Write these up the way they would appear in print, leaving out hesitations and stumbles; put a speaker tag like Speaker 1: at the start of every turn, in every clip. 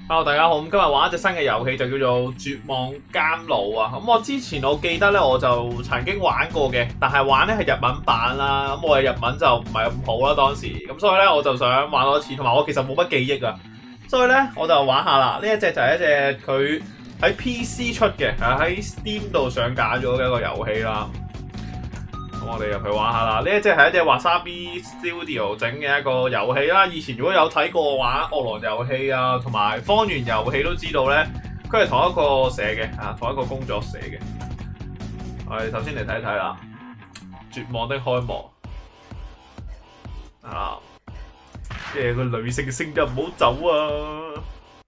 Speaker 1: Hello，大家好，咁今日玩一隻新嘅遊戲就叫做《絕望監牢》啊！咁我之前我記得咧，我就曾經玩過嘅，但係玩咧係日文版啦，咁我嘅日文就唔係咁好啦當時，咁所以咧我就想玩多次，同埋我其實冇乜記憶啊，所以咧我就玩下啦。呢一隻就係一隻佢喺 PC 出嘅，喺 Steam 度上架咗嘅一個遊戲啦。咁我哋入去玩下啦。呢一隻係一隻 Wasabi Studio 整嘅一個遊戲啦。以前如果有睇過玩《餓狼遊戲》啊，同埋《方圓遊戲》都知道咧，佢係同一個寫嘅，同一個工作寫嘅。我哋首先嚟睇睇啦，《絕望的開幕》啊，即係個女性聲音唔好走啊！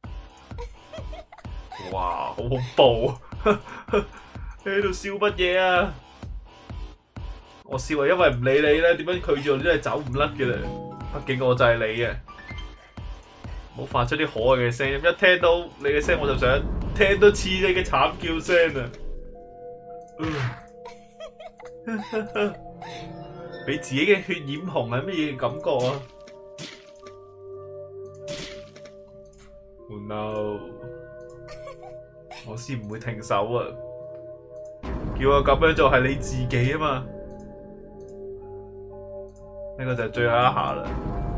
Speaker 1: 哇，好恐怖！你喺度笑乜嘢啊？我笑係因為唔理你咧，點樣拒絕我都係走唔甩嘅啦。畢竟我就係你嘅，唔好發出啲可愛嘅聲音。一聽到你嘅聲，我就想聽多次你嘅慘叫聲啊！俾自己嘅血染紅係乜嘢感覺啊 ？Oh no！ 我先唔會停手啊！叫我咁樣做係你自己啊嘛！呢個就係最後一下啦，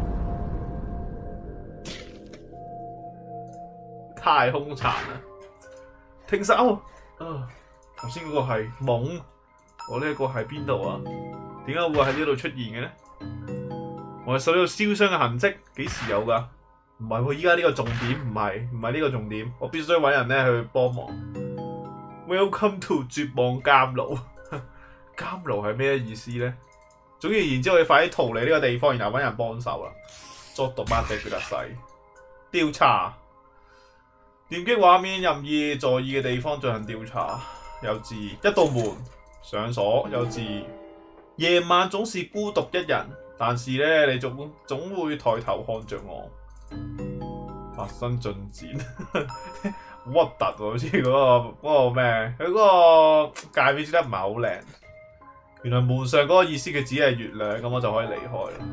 Speaker 1: 太兇殘啦！停手！啊，頭先嗰個係懵，我呢一個係邊度啊？點解會喺呢度出現嘅咧？我手有燒傷嘅痕跡，幾時有㗎？唔係喎，依家呢個重點唔係呢個重點，我必須揾人咧去幫忙。Welcome to 絕望監牢，監牢係咩意思咧？總而言之，我哋快啲逃離呢個地方，然後揾人幫手啦。作動乜地佢特細調查，點擊畫面任意在意嘅地方進行調查。有字一道門上鎖，有字夜晚總是孤獨一人，但是咧你總會抬頭看着我。發生進展，好核突喎！好似嗰個咩，佢嗰個界面真得唔係好靚。原來門上嗰個意思嘅只係月亮，咁我就可以離開啦。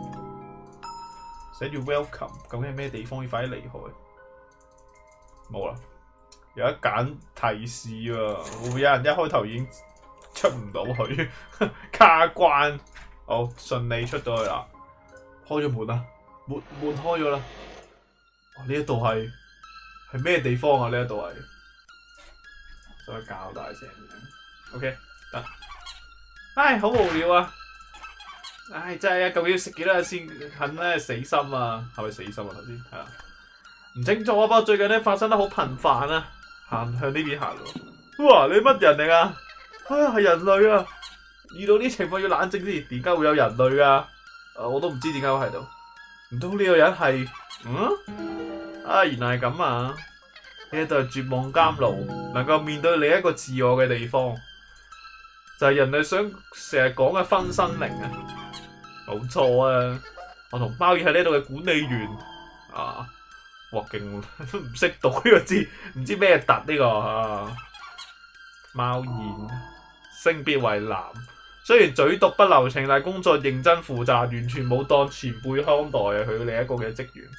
Speaker 1: 寫住 welcome， 究竟係咩地方要快啲離開？冇啦，有一揀提示喎，會唔會有人一開頭已經出唔到去？卡關，好順利出到去啦，開咗門啦，門開咗啦。呢一度係咩地方啊？呢一度係再較大聲啲。OK， 得。唉，好無聊啊！唉，真係啊，究竟要食幾多日先肯咧死心啊？係咪死心啊？頭先係啊，唔清楚啊。不過最近咧發生得好頻繁啊，向呢邊行咯。哇！你乜人嚟啊？係人類啊！遇到啲情況要冷靜啲。點解會有人類啊？我都唔知點解我喺度。唔通呢個人係原來係咁啊！呢度係絕望監牢，能夠面對另一個自我嘅地方。就係人類想成日講嘅分身靈啊，冇錯啊！我同貓耳係呢度嘅管理員啊，哇勁都唔識讀呢個字，唔知咩突呢個啊！貓耳性別為男，雖然嘴毒不留情，但係工作認真負責，完全冇當前輩看待啊！佢另一個嘅職員，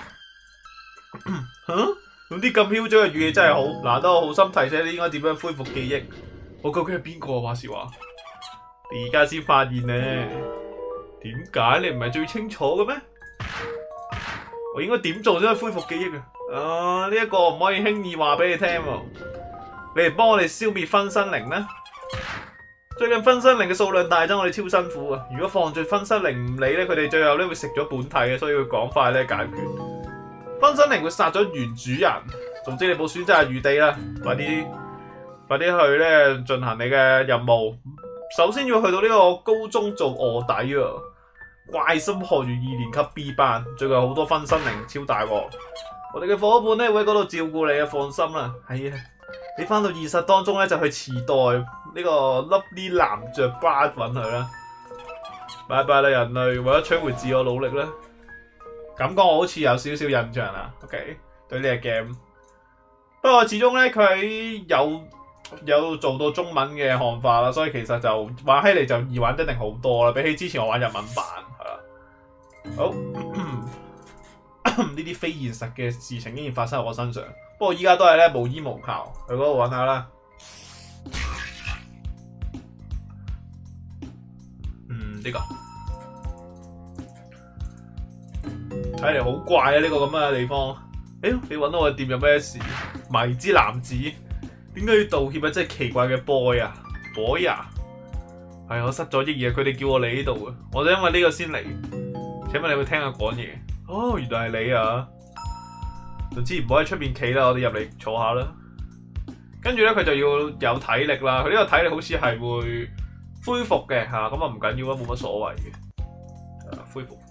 Speaker 1: 用啲咁囂張嘅語氣真係好難得，我好心提醒你應該點樣恢復記憶。我究竟係邊個啊？話時話，你而家先發現咧，點解你唔係最清楚嘅咩？我應該點做先可以恢復記憶啊？呢一個唔可以輕易話俾你聽喎。你嚟幫我哋消滅分身靈呢？最近分身靈嘅數量大增，我哋超辛苦啊！如果放住分身靈唔理咧，佢哋最後咧會食咗本體嘅，所以要趕快咧解決。分身靈會殺咗原主人，總之你冇選擇餘地啦，快啲去咧進行你嘅任務。首先要去到呢個高中做臥底啊！怪心學園2年級 B 班，最近好多分身靈超大鑊。我哋嘅伙伴咧會喺嗰度照顧你啊，放心啦。係啊，你翻到現實當中咧就去池袋呢個 Lovely 男爵吧揾佢啦。拜拜啦人類，為咗取回自我努力啦。感覺我好似有少少印象啦。OK， 對呢個 game， 不過始終咧佢有做到中文嘅漢化啦，所以其實就玩起嚟就易玩一定好多啦，比起之前我玩日文版係啦。好， 呢啲非現實嘅事情竟然發生喺我身上。不過依家都係咧無依無靠，去嗰度揾下啦。呢個睇嚟好怪啊！呢個咁嘅地方，你揾到我店有咩事？迷之男子點解要道歉啊？真係奇怪嘅 boy 啊 ，boy 啊，係我失咗憶啊！佢哋叫我嚟呢度啊，我就因為呢個先嚟。請問你會聽我講嘢？哦，原來係你啊！總之唔好喺出邊企啦，我哋入嚟坐下啦。跟住咧，佢就要有體力啦。佢呢個體力好似係會恢復嘅嚇，咁啊唔緊要啦，冇乜所謂嘅。恢復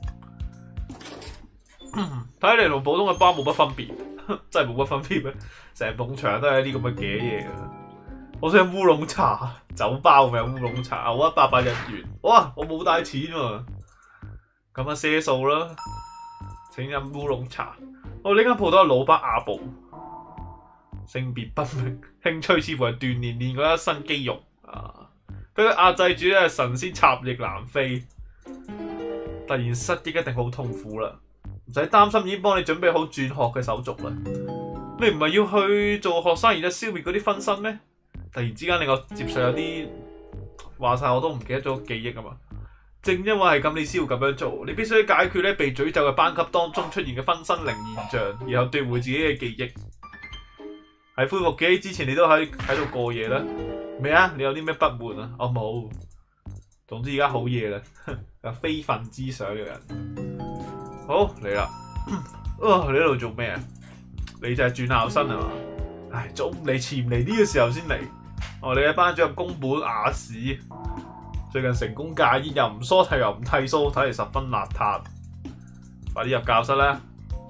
Speaker 1: 睇嚟同普通嘅包冇乜分別，真係冇乜分別咩？成埲牆都係啲咁嘅嘅嘢㗎。我想飲烏龍茶，酒吧咪有烏龍茶，我100日元。哇！我冇帶錢喎，咁啊賒數啦。請飲烏龍茶。我呢間鋪頭係老北亞部，性別不明，興趣似乎係鍛鍊練嗰一身肌肉啊。俾佢壓制住咧，神仙插翼難飛。突然失憶一定好痛苦啦，唔使擔心，已經幫你準備好轉學嘅手續啦。你唔係要去做學生，而家消滅嗰啲分身咩？突然之間令我接受有啲話晒，我都唔記得咗記憶啊嘛。正因為係咁，你先要咁樣做。你必須解決咧被詛咒嘅班級當中出現嘅分身靈現象，然後奪回自己嘅記憶。喺恢復記憶之前，你都喺度過夜啦。咩啊？你有啲咩不滿啊？我冇。總之而家好夜啦，有非分之想嘅人。好嚟啦！你喺度做咩啊？你就係轉校生係嘛？唉，早唔嚟遲唔嚟呢個時候先嚟。你嘅班主任宮本雅史最近成功戒煙，又唔梳頭又唔剃鬚，睇嚟十分邋遢。快啲入教室啦！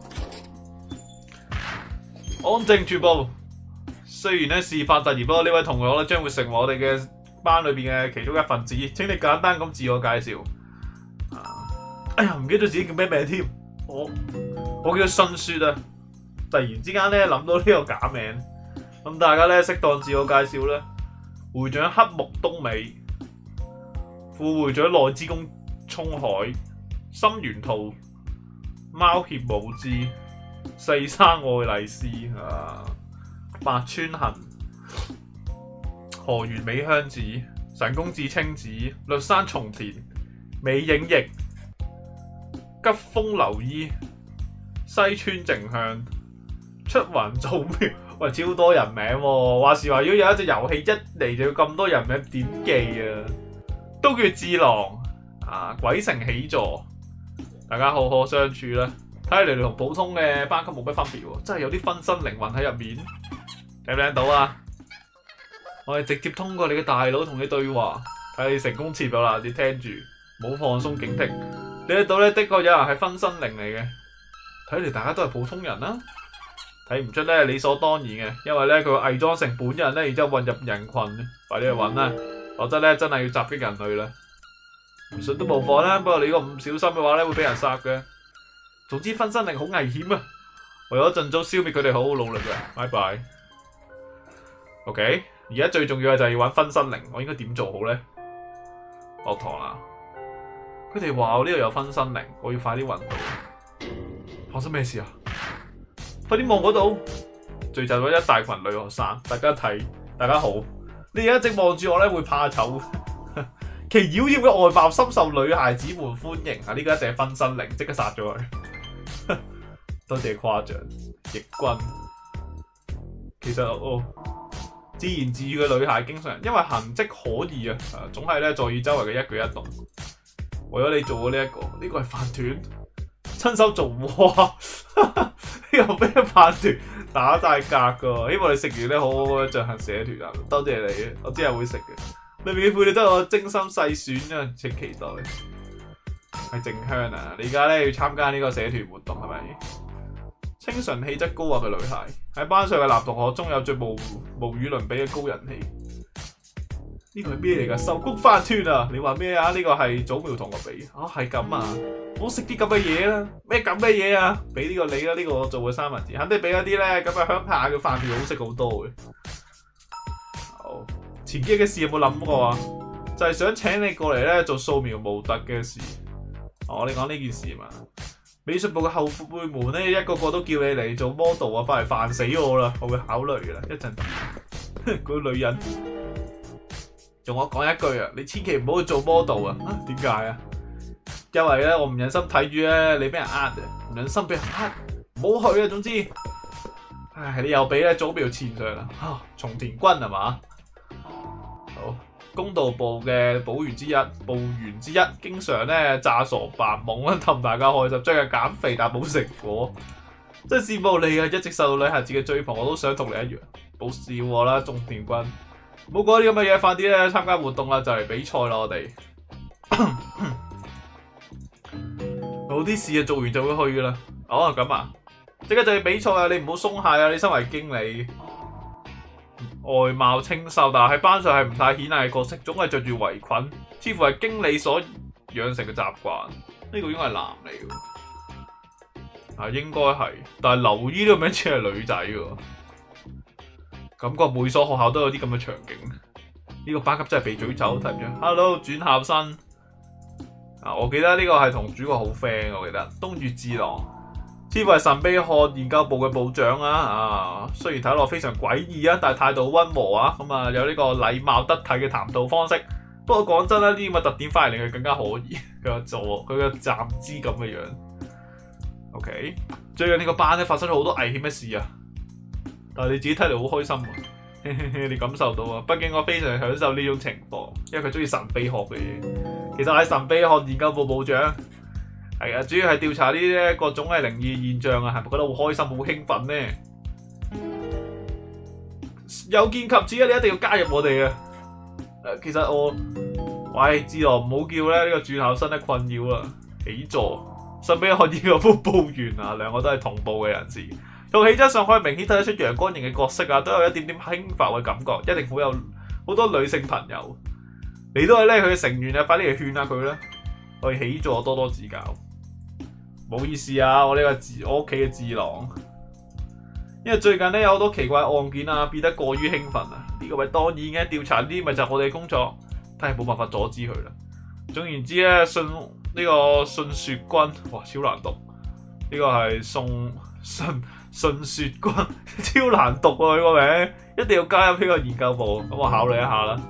Speaker 1: 安靜全部。雖然咧事發突然，不過呢位同學咧將會成為我哋嘅班裏邊嘅其中一份子。請你簡單咁自我介紹。哎呀，唔記得咗自己叫咩名添。我叫信雪啊。突然之間咧諗到呢個假名，咁大家咧適當自我介紹啦。會長黑木東美，副會長內之宮沖海，心原兔，貓協武之，四山愛麗絲啊。白川行、河原美香子、神宮寺清子、綠山松田、美影翼、吉風流衣、西村靜香、出雲造苗。喂，超多人名喎！話時話，如果有一隻遊戲一嚟就要咁多人名，點記啊？都叫智郎啊！鬼城起座，大家好好相處啦。睇嚟你同普通嘅班級冇乜分別喎，真係有啲分身靈魂喺入面。聽唔聽到啊？我係直接通過你嘅大腦同你對話，睇你成功切入啦，你聽住，唔好放鬆警惕。你喺度咧，的確有人係分身靈嚟嘅。睇嚟大家都係普通人啦，睇唔出咧理所當然嘅，因為咧佢會偽裝成本人咧，然之後混入人群，快啲去揾啦，否則咧真係要襲擊人類啦。唔信都無妨啦，不過你如果唔小心嘅話咧，會俾人殺嘅。總之分身靈好危險啊！為咗盡早消滅佢哋，好好努力啊！拜拜。OK， 而家最重要嘅就係要揾分身靈，我應該點做好咧？落堂啦！佢哋話我呢度有分身靈，我要快啲揾到。發生咩事啊？快啲望嗰度，聚集咗一大群女學生，大家睇，大家好。你而家一直望住我咧，會怕醜。其妖豔嘅外貌深受女孩子們歡迎啊！呢個一定係分身靈，即刻殺咗佢。多謝誇獎，奕君。其實自言自語嘅女孩經常因為痕跡可疑啊，總係咧在意周圍嘅一舉一動。為咗你做咗呢一個，呢個係飯團，親手做哇！呢個咩飯團打晒格噶，希望你食完咧好好嘅進行社團啊！多謝你，我之後會食嘅。裏面嘅配料都係我精心細選啊，請期待。係靜香啊，你而家咧要參加呢個社團活動係咪？清純氣質高傲嘅女孩喺班上嘅男同學中有最無與倫比嘅高人氣。呢個係咩嚟㗎？壽菊飯團啊！你話咩啊？呢個係祖苗同學俾啊，係咁啊！唔好食啲咁嘅嘢啦，咩咁嘅嘢啊？俾呢個你啦，呢個我做嘅三文治，肯定比一啲咧咁嘅鄉下嘅飯團好食好多嘅。好，前幾日嘅事有冇諗過啊？就係想請你過嚟咧做素描模特嘅事。你講呢件事嘛？ 美術部嘅後輩們咧，一個個都叫你嚟做 model 啊，翻嚟煩死我啦！我會考慮嘅啦，一陣。嗰個女人同我講一句啊，你千祈唔好去做 model 啊！點解啊？因為咧，我唔忍心睇住咧你俾人呃啊，唔忍心俾人呃，唔好去啊！總之，唉，你又俾咧早苗錢上啦，松田君係嘛？好。公道部嘅部員之一，經常咧詐傻扮懵啦，氹大家開心，最近減肥但冇成果，真係羨慕你啊！一直受到女孩子嘅追捧，我都想同你一樣，冇笑我啦，松田君，唔好講啲咁嘅嘢，快啲咧參加活動啦，就嚟比賽啦，我哋冇啲事啊，做完就會去噶啦。哦，咁啊，即刻就要比賽啊！你唔好鬆懈啊！你身為經理。外貌清秀，但係喺班上係唔太顯眼嘅角色，總係着住圍裙，似乎係經理所養成嘅習慣。呢個應該係男嚟嘅，啊應該係，但係留意呢個名似係女仔喎，感覺每所學校都有啲咁嘅場景。呢個班級真係被詛咒，睇唔睇 ？Hello， 轉校生，啊我記得呢個係同主角好 friend， 我記得東月治郎。似乎係神秘學研究部嘅部長啊！雖然睇落非常詭異啊，但係態度溫和啊，咁啊有呢個禮貌得體嘅談吐方式。不過講真啦，呢啲咁嘅特點反而令佢更加可疑。佢嘅站姿咁嘅樣。OK， 最近呢個班咧發生咗好多危險嘅事啊！但係你自己睇嚟好開心啊，你感受到啊？畢竟我非常享受呢種情況，因為佢中意神秘學嘅嘢。其實係神秘學研究部部長。係啊，主要係調查呢啲各種嘅靈異現象啊，係咪覺得好開心、好興奮呢？有見及此啊，你一定要加入我哋啊！其實喂，志羅唔好叫咧呢個轉校生咧困擾啊！起座，神秘學研究部部員啊，兩個都係同步嘅人士，從氣質上可以明顯睇得出陽光型嘅角色啊，都有一點點輕浮嘅感覺，一定好多女性朋友。你都係咧佢嘅成員啊，快啲嚟勸下佢啦！我哋起座多多指教。唔好意思啊，我屋企嘅智囊，因為最近咧有好多奇怪案件啊，變得過於興奮啊！呢個咪當然嘅，調查呢啲咪就係我哋嘅工作，但係冇辦法阻止佢啦。總言之咧，信雪君，哇超難讀，呢個係信雪君，超難讀啊！佢個名，一定要加入呢個研究部，咁我考慮一下啦。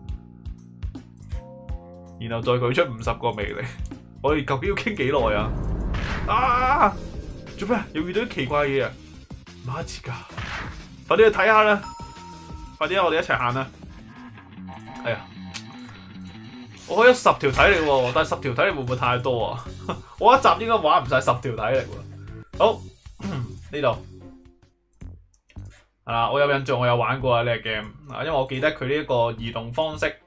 Speaker 1: 然後再舉出50個魅力，我哋究竟要傾幾耐啊？啊！做咩？又遇到啲奇怪嘢啊！馬切噶，快啲去睇下啦！快啲，我哋一齊行啦！哎呀，我開咗10條體力喎，但係10條體力會唔會太多啊？我一集應該玩唔晒10條體力喎。好，呢度啊，我有印象，我有玩過啊呢個 game 啊，因為我記得佢呢一個移動方式。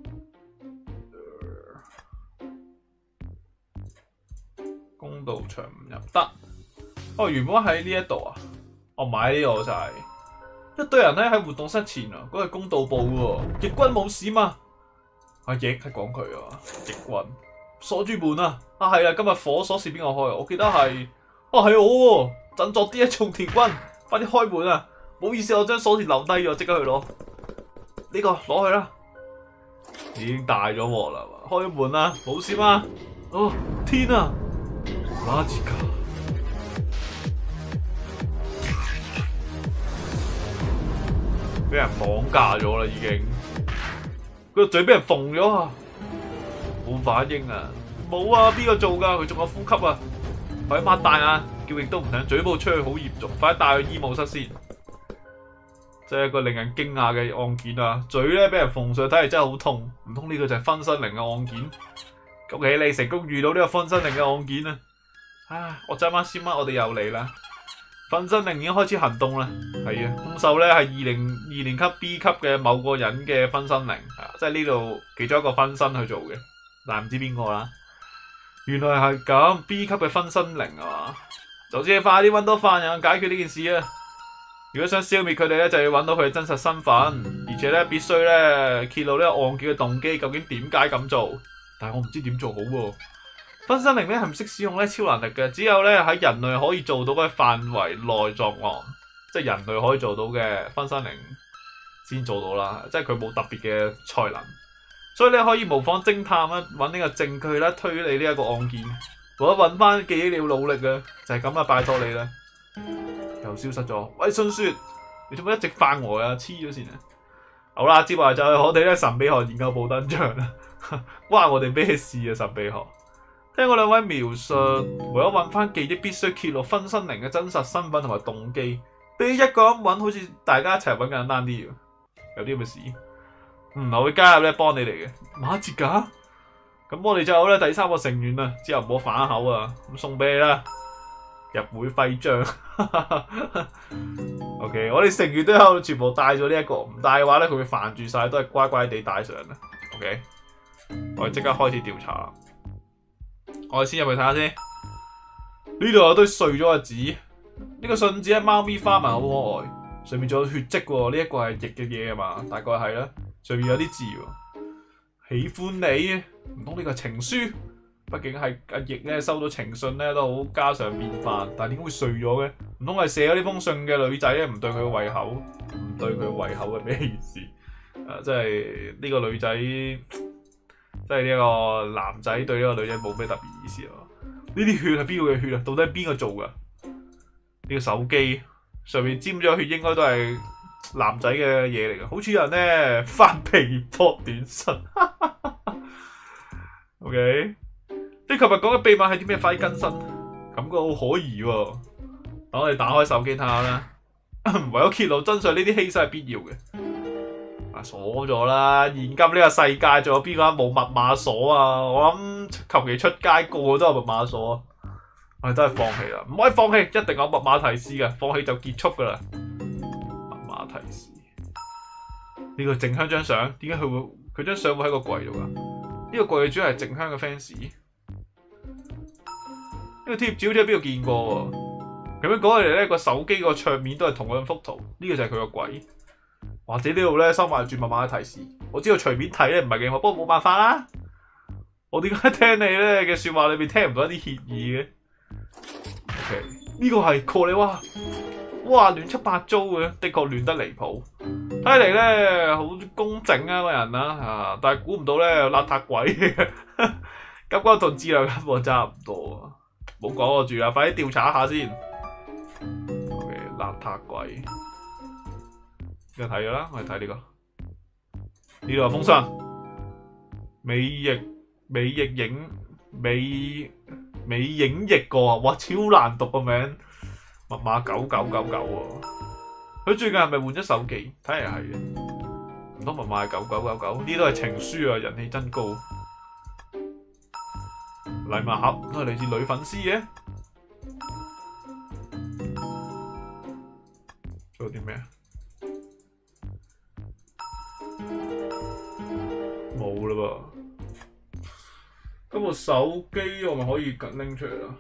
Speaker 1: 公道場唔入得，哦原本喺呢一度啊，我買呢個就係一堆人咧喺活動室前啊，嗰係公道部喎，翼君冇事嘛？阿翼係講佢啊，翼君鎖住門啊，係啊，今日火鎖匙邊個開？我記得係，係我喎，振作啲啊，松田君，快啲開門啊！唔好意思，我將鎖匙留低咗，即刻去攞呢個攞去啦，已經大咗鑊啦，開門啦，冇事嘛？哦天啊！馬切卡，俾人綁架咗啦，已經佢個嘴俾人縫咗啊！冇反應啊！冇啊！邊個做㗎？佢仲有呼吸啊！快啲擘大眼，叫亦都唔響，嘴部出去好嚴重，快啲帶去醫務室先。真係一個令人驚訝嘅案件啊！嘴咧俾人縫上，睇嚟真係好痛。唔通呢個就係分身靈嘅案件？恭喜你成功遇到呢個分身靈嘅案件啊！啊！我啱先我哋又嚟啦！分身靈已經開始行動啦。係啊，兇手咧係2年級 B 級嘅某個人嘅分身靈，即係呢度其中一個分身去做嘅，但係唔知邊個啦。原來係咁 ，B 級嘅分身靈啊嘛！就知你快啲揾到犯人解決呢件事啊！如果想消滅佢哋咧，就要揾到佢嘅真實身份，而且咧必須咧揭露呢個案件嘅動機，究竟點解咁做？但係我唔知點做好喎。分身靈咧係唔識使用咧超能力嘅，只有咧喺人類可以做到嘅範圍內作案，即係人類可以做到嘅分身靈先做到啦，即係佢冇特別嘅才能，所以咧可以模仿偵探啦，揾呢個證據啦，推理呢一個案件。 我搵翻記憶你要努力啊，就係咁啦，拜託你啦。又消失咗，喂，信說你做乜一直翻我啊？黐咗線啊！好啦，接下來就係我哋咧神秘學研究部登場啦，關我哋咩事啊？神秘學，聽過兩位描述，為咗搵翻記憶，必須揭露分身靈嘅真實身份同埋動機，比一個人搵好似大家一齊搵簡單啲，有啲咁嘅事。我會加入咧幫你哋嘅馬哲噶，咁我哋就有咧第3個成員啦，之後唔好反口啊，咁送俾你啦，入會徽章。OK， 我哋成員都有全部帶咗呢一個，唔帶嘅話咧佢會煩住晒，都係乖乖地帶上啦。OK， 我哋即刻開始調查啦。我哋先入去睇下先，呢度有堆碎咗嘅紙，呢個信紙喺貓咪花紋好可愛，上面仲有血跡喎，呢一個係譯嘅嘢啊嘛，大概係啦。上面有啲字喎，喜歡你，唔通呢個係情書？畢竟係阿譯咧收到情信咧都好家常便飯，但係點解會碎咗嘅？唔通係寫咗呢封信嘅女仔咧唔對佢嘅胃口？唔對佢嘅胃口係咩意思？即係呢個女仔，即係呢個男仔對呢個女仔冇咩特別意思咯。呢啲血係邊個嘅血啊？到底係邊個做噶？呢個手機上面沾咗血，應該都係男仔嘅嘢嚟嘅，好似有人咧翻皮博短信。OK， 你琴日講嘅秘密係啲咩？快啲更新，感覺好可疑喎。等我哋打開手機睇下啦。為咗揭露真相，呢啲犧牲係必要嘅。鎖咗啦！現今呢個世界仲有邊個人冇密碼鎖啊？我諗求其出街個個都有密碼鎖啊！我哋真係放棄啦，唔可以放棄，一定有密碼提示嘅，放棄就結束噶啦。密碼提示呢個靜香張相，點解佢張相會喺個櫃度噶？呢個櫃主要係靜香嘅 fans。呢個貼紙好似喺邊度見過喎？咁樣講起嚟咧，個手機個桌面都係同樣幅圖，呢個就係佢個櫃。或者呢度咧收埋住密碼嘅提示，我知道隨便睇咧唔係幾好，不過冇辦法啦。我點解聽你咧嘅說話裏面聽唔到一啲歉意嘅 ？OK， 呢個係過你哇亂七八糟嘅，的確亂得離譜。睇嚟咧好工整啊個人啊，但係估唔到咧邋遢鬼，感覺同質量根本差唔多啊！冇講我住啦，快啲調查一下先。OK， 邋遢鬼。呢個睇咗啦，我哋睇呢個。呢度有封信，美影譯過啊！哇，超難讀個名，密碼9999喎。佢最近係咪換咗手機？睇嚟係嘅。唔通密碼係9999？呢都係情書啊，人氣真高。禮物盒都係嚟自女粉絲嘅。仲有啲咩？冇啦噃，咁部手機我咪可以拎出嚟啦。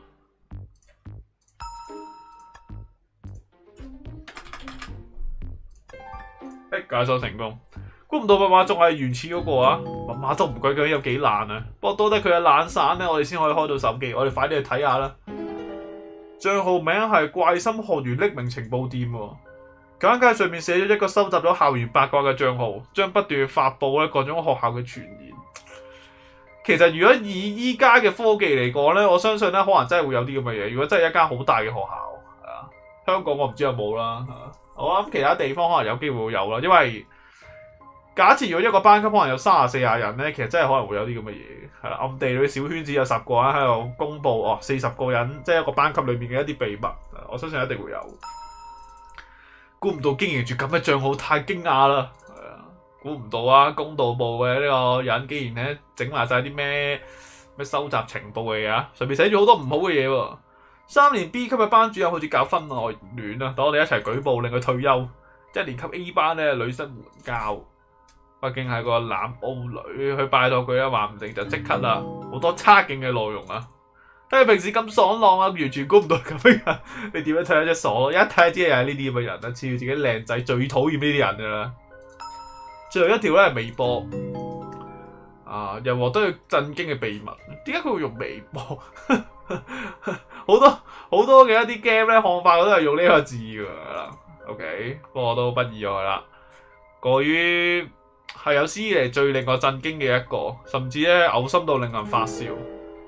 Speaker 1: 解鎖成功，估唔到密碼仲係原始嗰個啊！密碼都唔鬼究竟有幾爛啊！不過多得佢嘅懶散咧，我哋先可以開到手機。我哋快啲去睇下啦。賬號名係怪心學園匿名情報店喎。簡介上面寫咗一個收集咗校園八卦嘅賬號，將不斷發佈咧各種學校嘅傳言。其實如果以依家嘅科技嚟講咧，我相信咧可能真係會有啲咁嘅嘢。如果真係一間好大嘅學校，香港我唔知有冇啦。我諗其他地方可能有機會會有啦，因為假設如果一個班級可能有30-40人咧，其實真係可能會有啲咁嘅嘢。係啦，暗地裏小圈子有10個人喺度公佈40個人，即係一個班級裏面嘅一啲秘密。我相信一定會有。估唔到經營住咁嘅賬號，太驚訝啦！估唔到啊，公道部嘅呢個人竟然咧整埋晒啲咩收集情報嘅嘢啊！上面寫住好多唔好嘅嘢喎。3年 B 級嘅班主任好似搞婚外戀啊，等我哋一齊舉報令佢退休。1年級 A 班咧女生援交，畢竟係個男澳女，去拜託佢啊，話唔定就即刻啦。好多差勁嘅內容啊！睇佢平時咁爽朗啊，完全估唔到咁樣人。你點樣睇一隻傻咯？一睇就知係呢啲咁嘅人啊，似自己靚仔，最討厭呢啲人噶啦。最後一條咧係微博，又獲得佢震驚嘅秘密。點解佢會用微博？好多嘅一啲 game 咧，看法都係用呢個字噶啦。OK， 不過我都不意外啦。過於係有史以嚟最令我震驚嘅一個，甚至咧嘔心到令人發笑。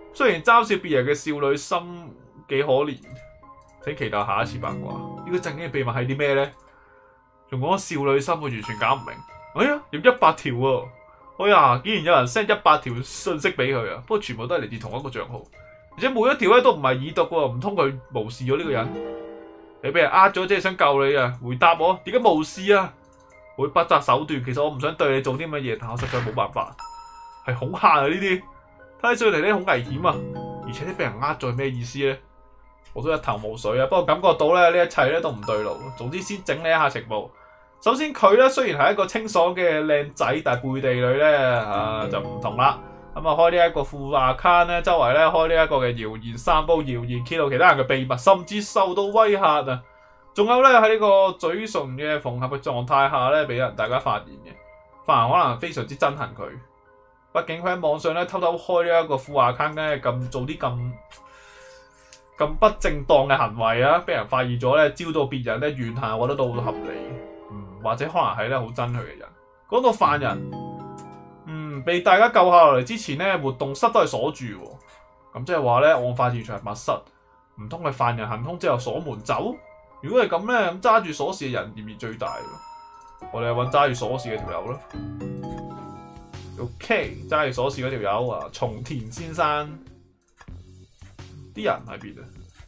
Speaker 1: 雖然嘲笑別人嘅少女心幾可憐，請期待下一次八卦。呢個正經嘅秘密係啲咩咧？仲講少女心，我完全搞唔明。哎呀，有100條喎！哎呀，竟然有人 send 100條信息俾佢啊！不過全部都係嚟自同一個賬號，而且每一條咧都唔係已讀喎，唔通佢無視咗呢個人？你俾人呃咗，即係想救你啊！回答我，點解無視啊？會不擇手段，其實我唔想對你做啲乜嘢，但我實在冇辦法。係恐嚇啊！呢啲睇上嚟咧好危險啊！而且啲俾人呃咗係咩意思咧？我都一頭霧水啊！不過感覺到咧呢一切咧都唔對路。總之先整理一下情報。首先佢咧雖然係一個清爽嘅靚仔，但係背地裏咧就唔同啦。咁啊開呢一個副 account 咧，周圍咧開呢一個嘅謠言散佈謠言，揭露其他人嘅秘密，甚至受到威嚇啊！仲有咧喺呢個嘴唇嘅縫合嘅狀態下咧，俾人大家發現嘅，犯人可能非常之憎恨佢。畢竟佢喺網上咧偷偷開呢一個副 account 咧，做啲咁不正當嘅行為啊，俾人發現咗咧，招到別人咧怨恨，我覺得都好合理。或者可能係咧好憎佢嘅人。講到犯人，被大家救下落嚟之前咧，活動室都係鎖住喎。咁即係話咧，案發現場係密室，唔通係犯人行兇之後鎖門走？如果係咁咧，咁揸住鎖匙嘅人嫌疑最大喎。我哋去揾揸住鎖匙嘅條友啦。OK， 揸住鎖匙嗰條友啊，松田先生。啲人喺邊啊？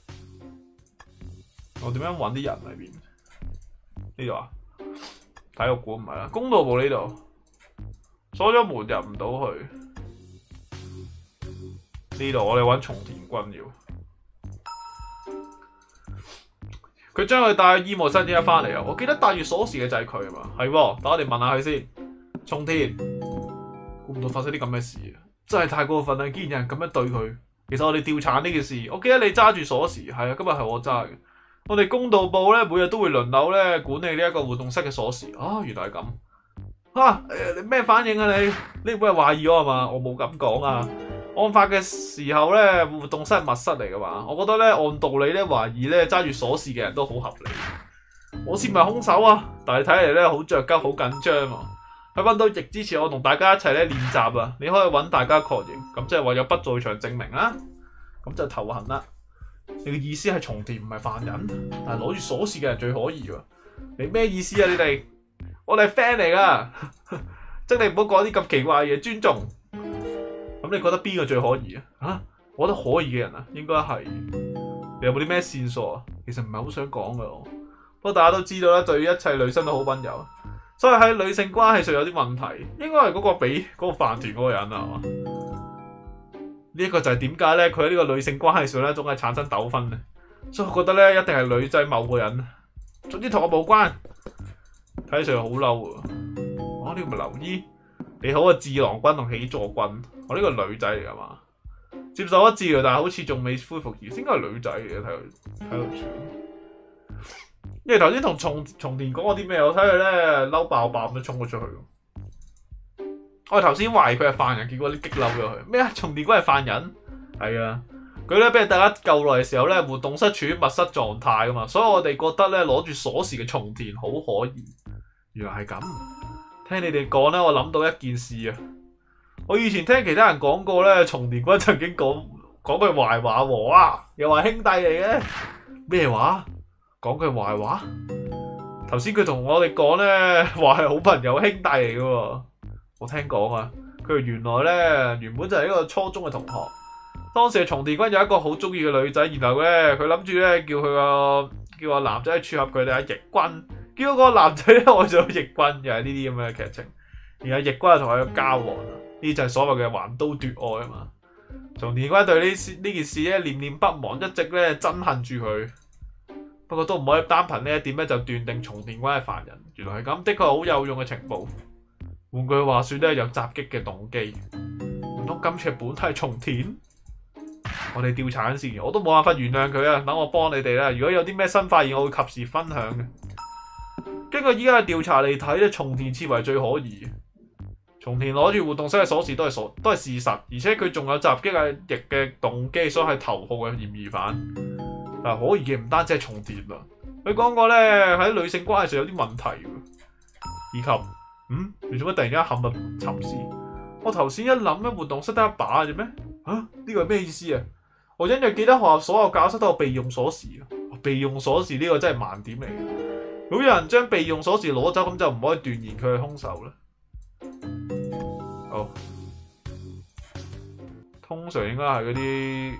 Speaker 1: 我點樣揾啲人喺邊？呢度啊？體育館唔係啦，公道部呢度鎖咗門入唔到去。呢度我哋揾松田君要，佢將佢帶去醫務室點解翻嚟啊？我記得帶住鎖匙嘅就係佢啊嘛，係喎，等我哋問下佢先。松田，估唔到發生啲咁嘅事啊！真係太過分啦！竟然有人咁樣對佢。其實我哋調查呢件事，我記得你揸住鎖匙，係啊，今日係我揸嘅。我哋公道部咧，每日都會輪流咧管理呢一個活動室嘅鎖匙。啊，原來係咁。你咩反應啊你？你唔會係懷疑我係嘛？我冇咁講啊。案發嘅時候咧，活動室係密室嚟噶嘛。我覺得咧，按道理咧，懷疑咧揸住鎖匙嘅人都好合理。我先唔係兇手啊，但係睇嚟咧好着急、好緊張啊。喺揾到翼之前，我同大家一齊咧練習啊。你可以揾大家確認，咁即係話有不在場證明啦。咁就頭痕啦。你嘅意思係松田唔係犯人，但係攞住鎖匙嘅人最可疑喎。你咩意思啊？你哋，我哋係 friend 嚟噶，即係你唔好講啲咁奇怪嘅嘢，尊重。咁你覺得邊個最可疑啊？我覺得可疑嘅人啊，應該係你有冇啲咩線索啊？其實唔係好想講噶，不過大家都知道啦，對於一切女生都好溫柔，所以喺女性關係上有啲問題，應該係嗰個俾嗰個飯團嗰個人啊，係嘛？呢一個就係點解咧？佢喺呢個女性關係上咧，總係產生糾紛咧。所以我覺得咧，一定係女仔某個人。總之同我無關。睇上去好嬲啊！呢個咪留醫？你好啊，智囊君同喜助君。我呢個女仔嚟噶嘛？接受咗治療，但係好似仲未恢復而應該係女仔嚟嘅。睇佢串。因為頭先同松田講過啲咩？我睇佢咧嬲爆爆咁衝咗出去。我頭先懷疑佢係犯人，結果啲激嬲咗佢。咩啊？松田君係犯人？係啊，佢咧俾大家救落嚟嘅時候咧，活動室處於密室狀態噶嘛，所以我哋覺得咧攞住鎖匙嘅松田好可疑。原來係咁，聽你哋講咧，我諗到一件事啊。我以前聽其他人講過咧，松田君曾經講句壞話喎，哇，又話兄弟嚟嘅咩話？講句壞話？頭先佢同我哋講咧，話係好朋友兄弟嚟嘅喎。我聽講啊，佢原來咧原本就係一個初中嘅同學。當時松田君有一個好中意嘅女仔，然後咧佢諗住咧叫個男仔撮合佢哋阿易君，結果個男仔咧愛上易君，又係呢啲咁嘅劇情。然後易君又同佢交往，呢就係所謂嘅橫刀奪愛啊嘛。松田君對呢件事咧念念不忘，一直咧憎恨住佢。不過都唔可以單憑呢一點咧就斷定松田君係犯人。原來係咁，的確好有用嘅情報。換句話說咧，有襲擊嘅動機，唔通今次嘅本體係松田？我哋調查緊先，我都冇辦法原諒佢啊！等我幫你哋啦。如果有啲咩新發現，我會及時分享嘅。經過依家嘅調查嚟睇咧，松田似為最可疑。松田攞住活動室嘅鎖匙都係事實，而且佢仲有襲擊阿易嘅動機，所以係頭號嘅嫌疑犯。但係可疑嘅唔單止係松田啦，佢講過咧喺女性關係上有啲問題，以及你做乜突然間陷入沉思？我頭先一諗咧，活動室得一把啫咩？ 呢個係咩意思啊？我隱約記得學校所有教室都有備用鎖匙啊！備用鎖匙呢個真係盲點嚟嘅。如果有人將備用鎖匙攞走，咁就唔可以斷言佢係兇手啦。好，通常應該係嗰啲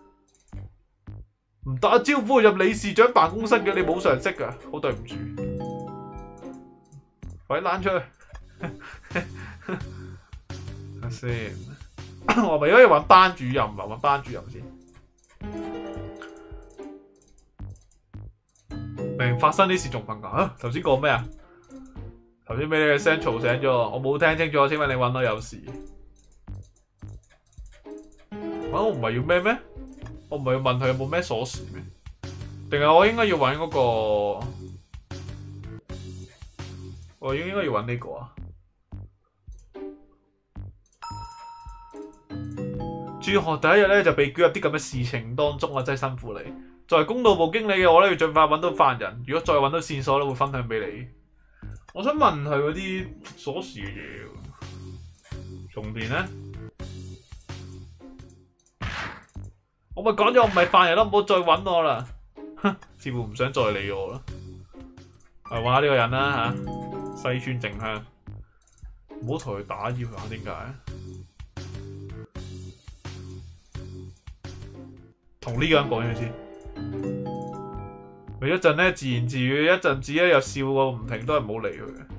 Speaker 1: 唔打招呼入理事長辦公室嘅，你冇常識噶，好對唔住。快啲躝出去！睇先，我咪可以揾班主任啊，揾班主任先。明發生啲事仲瞓覺啊？頭先講咩啊？頭先俾你嘅聲嘈醒咗，我冇聽清楚。請問你揾我有事？我唔係要咩咩？我唔係要問佢有冇咩鎖匙咩？定係我應該要揾嗰個？我應該要揾呢個啊？轉學第一日咧就被捲入啲咁嘅事情當中啊，真係辛苦你。作為公道部經理嘅我咧，要盡快揾到犯人。如果再揾到線索咧，會分享俾你。我想問佢嗰啲鎖匙嘅嘢，重電咧？我咪講咗我唔係犯人咯，唔好再揾我啦。似乎唔想再理我啦。揾下呢個人啦嚇，西村靜香，唔好同佢打擾啊！點解？同呢個人講嘢先。佢一陣咧自言自語，一陣子咧又笑個唔停，都係唔好理佢嘅。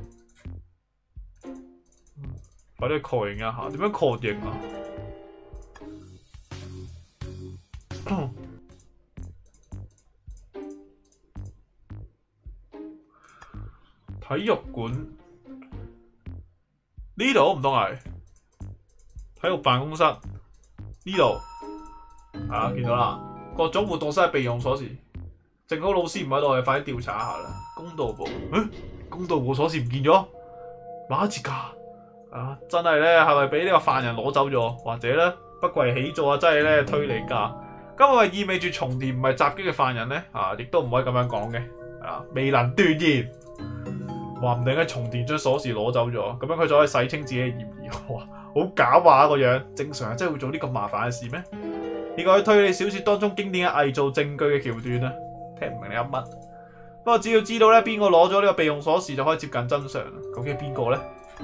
Speaker 1: 快啲確認一下，點樣確認啊？體育館呢度唔通係體育辦公室呢度啊？見到啦，各種活動室係備用鎖匙。正好老師唔喺度，我哋快啲調查一下啦。公道部，公道部鎖匙唔見咗，馬哲噶啊！真係咧，係咪俾呢個犯人攞走咗？或者咧不櫃起座啊？真係咧推理家，咁咪意味住松田唔係襲擊嘅犯人咧？啊，亦都唔可以咁樣講嘅，啊，未能斷言。話唔定係松田將鎖匙攞走咗，咁樣佢就可以洗清自己嘅嫌疑。哇，好狡猾啊個樣，正常真係會做啲咁麻煩嘅事咩？呢個係推理小說當中經典嘅偽造證據嘅橋段啊！聽唔明你噏乜？不過只要知道咧邊個攞咗呢個備用鎖匙，就可以接近真相。究竟係邊個咧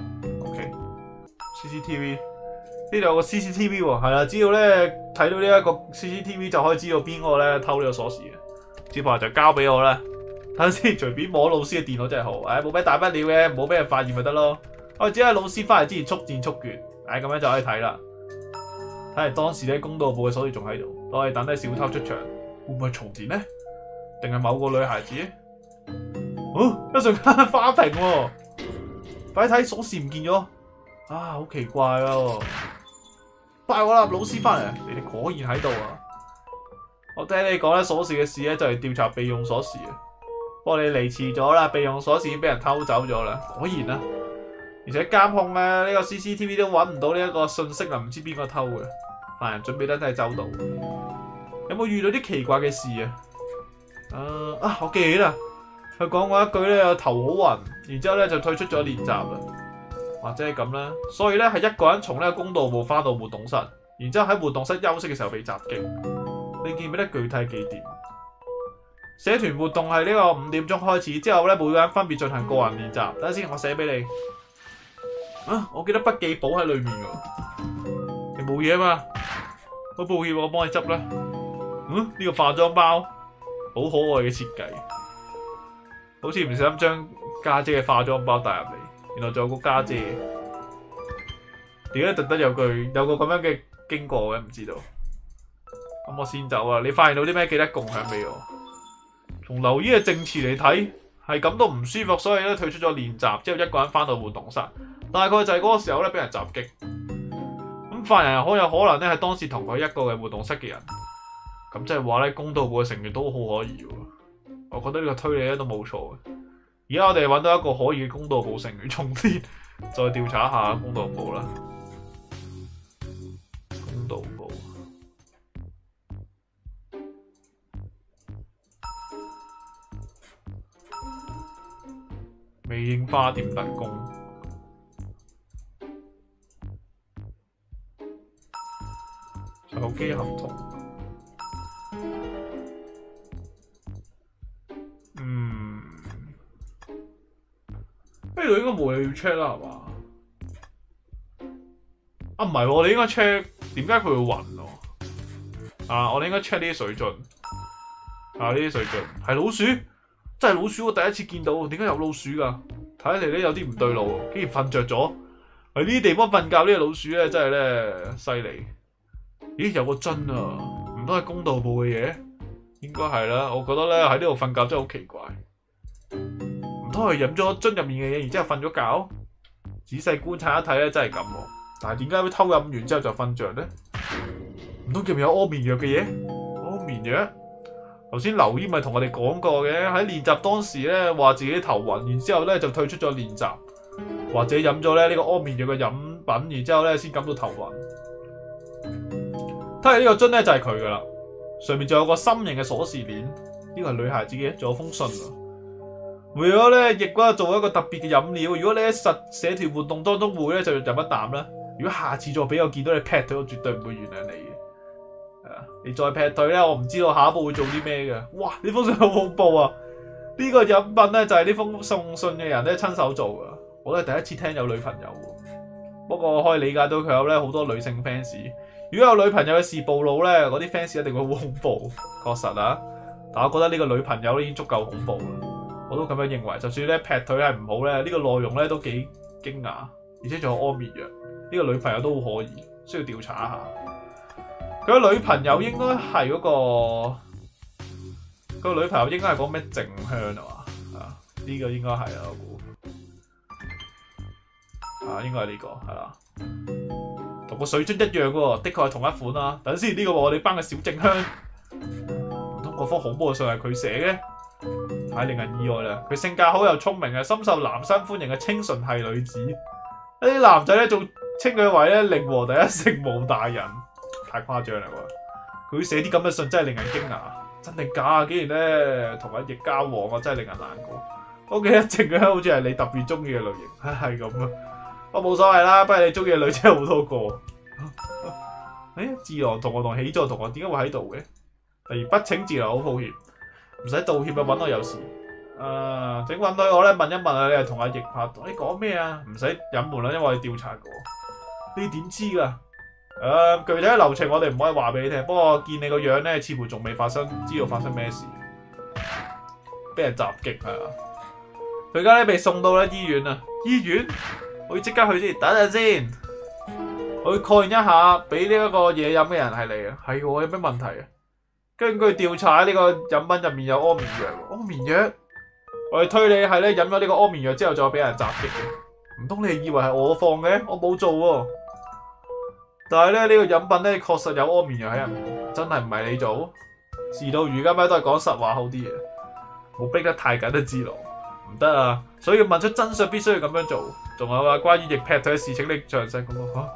Speaker 1: ？OK，CCTV 呢度有個 CCTV 喎，係啦，只要咧睇到呢一個 CCTV 就可以知道邊個咧偷呢個鎖匙嘅。接下來就交俾我啦。睇下先，隨便摸老師嘅電腦真係好，冇咩大不了嘅，唔好俾人發現咪得咯。我只係老師翻嚟之前速戰速決，咁樣就可以睇啦。睇嚟當時咧公道部嘅鎖匙仲喺度，我哋等啲小偷出場，會唔會係松田咧？定係某個女孩子？一瞬間花瓶喎，快睇鎖匙唔見咗，啊，好奇怪啊！快我啦，老師翻嚟，你哋果然喺度啊！我聽你講咧鎖匙嘅事咧，就係調查備用鎖匙啊。不過你嚟遲咗啦，備用鎖匙已經俾人偷走咗啦，果然啊！而且監控咧呢個 CCTV 都揾唔到呢一個信息啊，唔知邊個偷嘅，犯人準備得真係周到。有冇遇到啲奇怪嘅事啊？我記起啦，佢講過一句咧，有頭好暈，然之後咧就退出咗練習啦，或者係咁啦。所以咧係一個人從呢個公道部翻到活動室，然之後喺活動室休息嘅時候被襲擊。你記唔記得具體幾點？社團活動係呢個5點鐘開始，之後咧每個人分別進行個人練習。等陣先，我寫俾你。我記得筆記簿喺裏面㗎。你冇嘢嘛？好抱歉，我幫你執啦。呢個化妝包好可愛嘅設計，好似唔小心將家姐嘅化妝包帶入嚟。原來仲有個家姐。點解特登有個咁樣嘅經過嘅？唔知道。咁我先走啦。你發現到啲咩？記得共享俾我。從留醫嘅證詞嚟睇，係感到唔舒服，所以咧退出咗練習，之後一個人翻到活動室。大概就係嗰個時候咧，俾人襲擊。咁犯人好有可能咧係當時同佢一個嘅活動室嘅人。咁即係話咧，公道部嘅成員都好可疑喎。我覺得呢個推理咧都冇錯嘅。而家我哋揾到一個可疑嘅公道部成員，重啲再調查一下公道部啦。公道部。美櫻花店特工， 投機合同。呢度應該冇嘢要 check 啦，係嘛？啊，唔係喎，我哋應該 check 點解佢會暈咯？啊，我哋應該 check 呢啲水樽。啊，呢啲水樽係老鼠，真係老鼠！我第一次見到，點解有老鼠㗎？睇嚟咧有啲唔對路，竟然瞓着咗。喺呢啲地方瞓覺，呢個老鼠咧真係咧犀利。咦，有個樽啊，唔通係公道部嘅嘢？應該係啦，我覺得咧喺呢度瞓覺真係好奇怪。唔通係飲咗樽入面嘅嘢，然之後瞓咗覺？仔細觀察一睇咧，真係咁喎。但係點解會偷飲完之後就瞓着咧？唔通入面有安眠藥嘅嘢？安眠藥？頭先劉姨咪同我哋講過嘅，喺練習當時咧話自己頭暈，然之後咧就退出咗練習，或者飲咗咧呢個安眠藥嘅飲品，然之後咧先感到頭暈。睇嚟呢個樽咧就係佢噶啦，上面仲有個心形嘅鎖匙鏈，呢個係女孩子嘅，仲有封信啊。為咗咧亦嗰日做一個特別嘅飲料，如果你喺實社團活動當中會咧就飲一啖啦。如果下次再俾我見到你劈腿，我絕對唔會原諒你嘅。你再劈腿咧，我唔知道下一步會做啲咩嘅。哇！呢封信好恐怖啊！呢個飲品咧就係呢封送信嘅人咧親手做噶。我都係第一次聽有女朋友喎。不過我可以理解到佢有咧好多女性 fans。如果有女朋友嘅事暴露咧，嗰啲 fans 一定會好恐怖。確實啊，但我覺得呢個女朋友已經足夠恐怖啦。我都咁樣認為，就算咧劈腿係唔好咧，呢個內容咧都幾驚訝，而且仲有安眠藥。呢個女朋友都好可疑，需要調查一下。佢個女朋友應該係嗰個，佢個女朋友應該係講咩靜香啊嘛？啊，呢個應該係啦，我估。啊，應該係呢個係啦，同個水樽一樣喎，的確係同一款啦。等先，呢個我哋班嘅小靜香，唔通嗰封恐怖嘅信係佢寫嘅？太令人意外啦！佢性格好又聰明啊，深受男生歡迎嘅清純系女子。呢啲男仔咧仲稱佢為咧令和第一聖母大人。太誇張啦喎！佢寫啲咁嘅信真係令人驚訝，真定假啊？竟然咧同阿易交往啊，真係令人難過。我記得靜香好似係你特別中意嘅類型，係咁啊！我冇所謂啦，不過你中意嘅女仔好多個。智郎同學同喜助同學點解會喺度嘅？例如不請自來，好抱歉，唔使道歉啊！揾我有事。請允許我咧問一問啊，你係同阿易拍檔？你講咩啊？唔使隱瞞啦，因為我哋調查過。你點知㗎？具體嘅流程我哋唔可以話俾你聽，不過見你個樣咧，似乎仲未發生，知道發生咩事，俾人襲擊係啊！佢而家咧被送到咧醫院啊！醫院，我要即刻去先，等陣先，我要確認一下，俾呢一個嘢飲嘅人係你啊！係喎，有咩問題啊？根據調查，呢個飲品入面有安眠藥，安眠藥，我哋推理係咧飲咗呢個安眠藥之後再俾人襲擊嘅，唔通你以為係我放嘅？我冇做喎。但係咧，呢個飲品咧確實有安眠藥喺入面，真係唔係你做。事到如今咧都係講實話好啲嘅，冇逼得太緊都知道，唔得啊！所以要問出真相必須要咁樣做。仲有啊，關於易劈腿嘅事情，你詳細講講。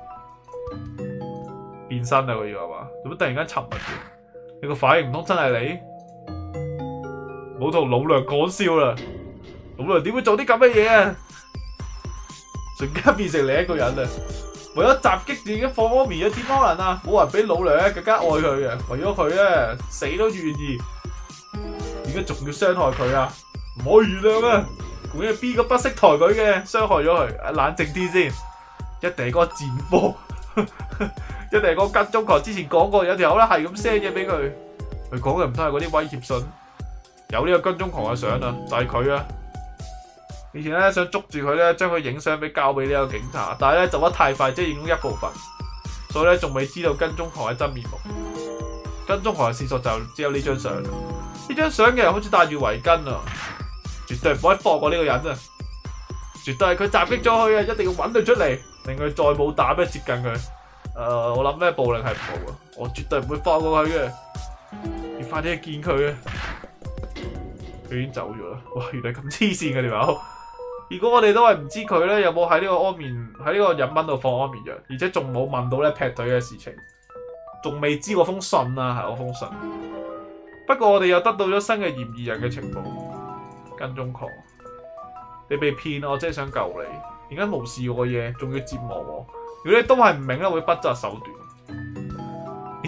Speaker 1: 變身啊佢要係嘛？做乜突然間沉默嘅？你個反應唔通真係你？冇同老娘講笑啦！老娘點會做啲咁嘅嘢啊？瞬間變成另一個人啊！為咗襲擊自己放安眠藥，點可能啊？冇人比老娘咧更加愛佢嘅，為咗佢咧死都願意。點解仲要傷害佢啊？唔可以原諒啊！究竟係邊個不識抬舉嘅，傷害咗佢？冷靜啲先，一定係嗰個賤貨，一定係嗰個跟蹤狂。之前講過有條友咧係咁 send 嘢俾佢，佢講嘅唔通係嗰啲威脅信？有呢個跟蹤狂嘅相啊，就係佢啊！以前咧想捉住佢咧，將佢影相交俾呢個警察，但係咧走得太快，即係影咗一部分，所以咧仲未知道跟蹤狂嘅真面目。跟蹤狂嘅線索就只有呢張相。呢張相嘅人好似戴住圍巾啊，絕對唔可以放過呢個人啊！絕對係佢襲擊咗佢啊！一定要揾佢出嚟，令佢再冇膽咧接近佢。我諗咩暴力係唔好啊！我絕對唔會放過佢嘅，要快啲去見佢啊！佢已經走咗啦！哇，原來咁黐線嘅條友。如果我哋都係唔知佢咧有冇喺呢個飲品度放安眠藥，而且仲冇問到咧劈腿嘅事情，仲未知嗰封信啊，係嗰封信。不過我哋又得到咗新嘅嫌疑人嘅情報，跟蹤狂，你被騙，我真係想救你，點解無視我嘅嘢，仲要折磨我？如果你都係唔明咧，會不擇手段。點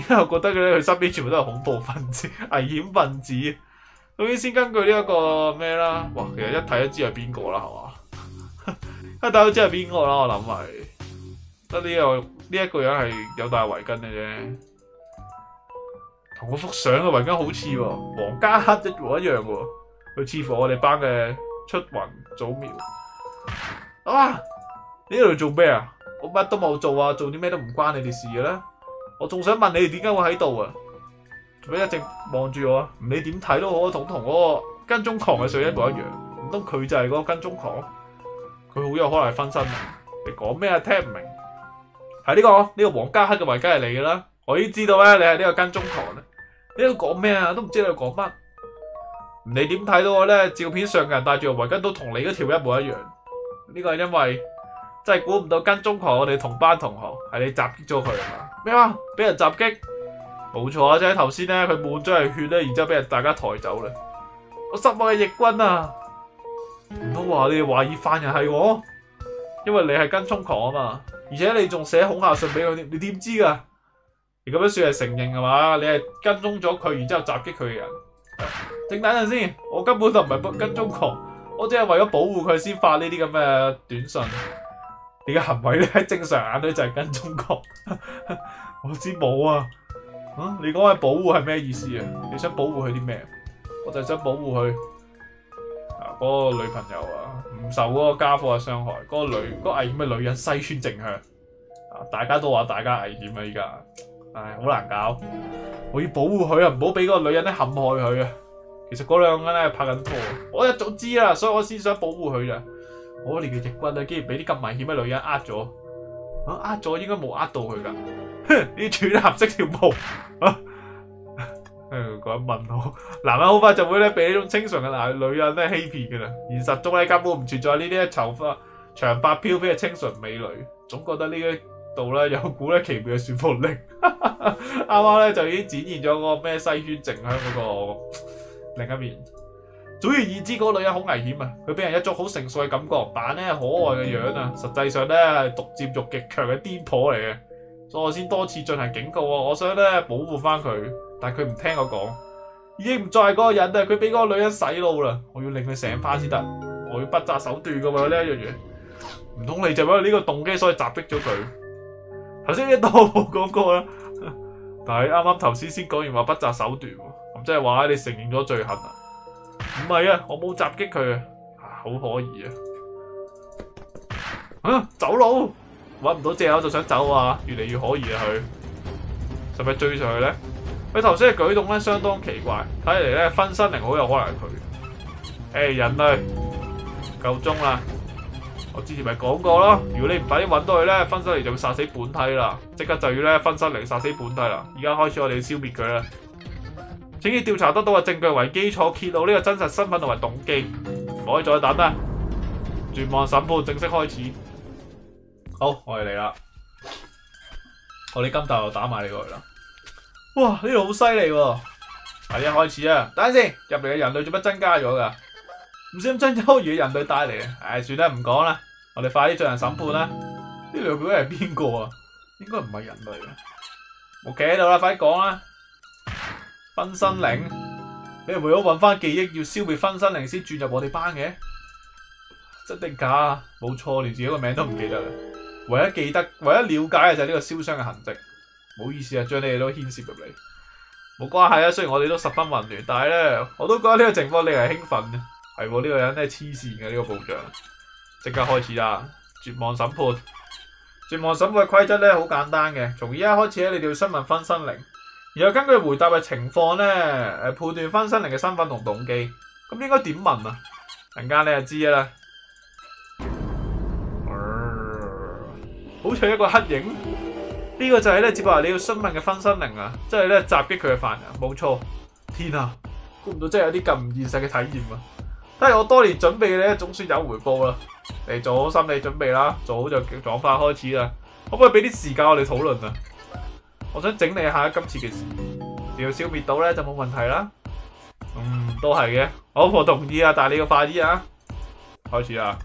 Speaker 1: 之後覺得咧佢身邊全部都係恐怖分子、危險分子。所以先根據呢一個咩啦，哇，其實一睇都知係邊個啦，係嘛？一睇都知係邊個啦，我諗係得呢一個人係有戴圍巾嘅啫，同嗰幅相嘅圍巾好似喎，黃家黑一模一樣喎，佢似乎我哋班嘅出雲祖苗。啊！你喺度做咩啊？我乜都冇做啊，做啲咩都唔關你哋事嘅啦。我仲想問你哋點解會喺度啊？做咩一直望住我啊？唔理點睇都好，同嗰個跟蹤狂嘅水一模一樣。唔通佢就係嗰個跟蹤狂？佢好有可能係分身啊！你講咩啊？聽唔明。係呢個黃家黑嘅圍巾係你嘅啦。我已經知道咧，你係呢個跟蹤狂啦。你喺度講咩啊？都唔知你喺度講乜。唔理點睇到我咧，照片上嘅人戴住個圍巾都同你嗰條一模一樣。呢個係因為真係估唔到跟蹤狂我哋同班同學係你襲擊咗佢啊！咩啊？俾人襲擊？冇錯啊！即係頭先咧，佢滿咗係血咧，然之後俾人大家抬走啦。我失望嘅翼軍啊！唔通話你哋懷疑犯人係我？因為你係跟蹤狂啊嘛，而且你仲寫恐嚇信俾佢添，你點知噶？你咁樣算係承認係嘛？你係跟蹤咗佢，然之後襲擊佢嘅人。靜等陣先，我根本就唔係跟蹤狂。我只係為咗保護佢先發呢啲咁嘅短信。你嘅行為咧喺正常眼裏就係跟蹤狂。我知冇啊。你講嘅保護係咩意思啊？你想保護佢啲咩？我就係想保護佢嗰個女朋友啊，唔受嗰個家伙嘅傷害。嗰個危險嘅女人西村靜香。大家都話大家危險啊！依家，唉，好難搞。我要保護佢啊，唔好俾嗰個女人咧陷害佢啊。其實嗰兩個人咧拍緊拖，我一早知啦，所以我先想保護佢咋。我哋嘅翼軍啊，竟然俾啲咁危險嘅女人呃咗，呃咗應該冇呃到佢噶。哼，呢啲穿合式條毛啊！嗰人問我，男人好快就會咧被呢種清純嘅女人咧欺騙噶啦。現實中咧根本唔存在呢啲長髮飄飄嘅清純美女，總覺得呢一度咧有股咧奇妙嘅說服力。啱啱咧就已經展現咗個咩西村靜香嗰個另一面。總而言之，嗰個女人好危險啊！佢俾人一種好成熟嘅感覺，扮咧可愛嘅樣啊，實際上咧係獨佔欲極強嘅癲婆嚟嘅。所以我先多次進行警告啊！我想咧保護翻佢，但係佢唔聽我講，已經唔再係嗰個人啊！佢俾嗰個女人洗腦啦！我要令佢醒翻先得，我要不擇手段噶喎呢一樣嘢。唔通你就因為呢個動機所以襲擊咗佢？頭先呢度我冇講過啦，但係啱啱頭先講完話不擇手段，咁即係話你承認咗罪行啊？唔係啊，我冇襲擊佢啊，好可疑啊！走佬，搵唔到借口就想走啊，越嚟越可疑啊佢，使唔使追上去咧？佢頭先嘅舉動咧相當奇怪，睇嚟咧分身靈好有可能係佢。人類夠鐘啦！我之前咪講過咯，如果你唔快啲搵到佢咧，分身靈就會殺死本體啦，即刻就要咧分身靈殺死本體啦。而家開始我哋要消滅佢啦。請以調查得到嘅證據為基礎，揭露呢個真實身份同埋動機，唔可以再等啦！絕望審判正式開始。好，我哋嚟啦！我哋今集又打埋你過嚟啦！哇，呢度好犀利喎！快啲開始啊！等陣先，入嚟嘅人類做乜增加咗㗎？唔知咁真優異嘅人類帶嚟啊！唉，算啦，唔講啦，我哋快啲進行審判啦！呢兩個係邊個啊？應該唔係人類啊！冇企喺度啦，快啲講啦！分身靈，你係為咗搵翻記憶，要消滅分身靈先轉入我哋班嘅？真定假啊？冇錯，連自己個名都唔記得啦。唯一了解嘅就係呢個燒傷嘅痕跡。唔好意思啊，將你哋都牽涉入嚟。冇關係啊，雖然我哋都十分混亂，但係咧，我都覺得呢個情況令人興奮嘅。係喎，呢個人咧黐線嘅呢個部長。即刻開始啦！絕望審判。絕望審判嘅規則咧好簡單嘅，從而家開始咧，你哋要詢問分身靈。然後根據回答嘅情況咧，判斷分身靈嘅身份同動機。咁應該點問啊？陣間你就知啦。好似一個黑影，呢個就係咧接下嚟你要詢問嘅分身靈啊，即係咧襲擊佢嘅犯人。冇錯。天啊，估唔到真係有啲咁唔現實嘅體驗啊！但係我多年準備咧，總算有回報啦。你做好心理準備啦，做好就講法開始啦。可唔可以俾啲時間我哋討論啊？我想整理下今次嘅事，只要消滅到咧就冇問題啦。都係嘅，我老婆同意啊，但係你要快啲啊！開始啦，